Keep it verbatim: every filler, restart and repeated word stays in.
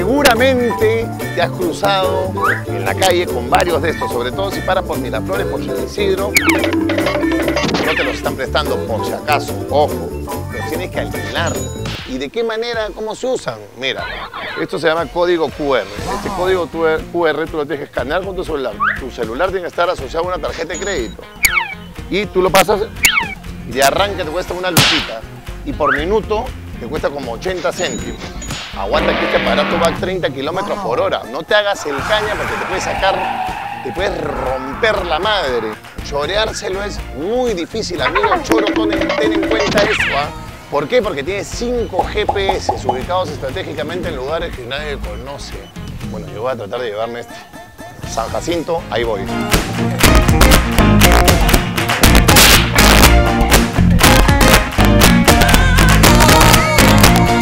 Seguramente te has cruzado en la calle con varios de estos, sobre todo si paras por Miraflores, por San Isidro. No te los están prestando por si acaso, ojo, los tienes que alquilar. ¿Y de qué manera, cómo se usan? Mira, esto se llama código cu erre. Este código cu erre tú lo tienes que escanear con tu celular. Tu celular tiene que estar asociado a una tarjeta de crédito. Y tú lo pasas y de arranque te cuesta una luchita. Y por minuto te cuesta como ochenta céntimos. Aguanta que este aparato va a treinta kilómetros por hora. No te hagas el caña porque te puede sacar, te puedes romper la madre. Choreárselo es muy difícil, amigo. Choro, ten en cuenta eso, ¿ah? ¿Por qué? Porque tiene cinco ge pe ese ubicados estratégicamente en lugares que nadie conoce. Bueno, yo voy a tratar de llevarme este. San Jacinto, ahí voy.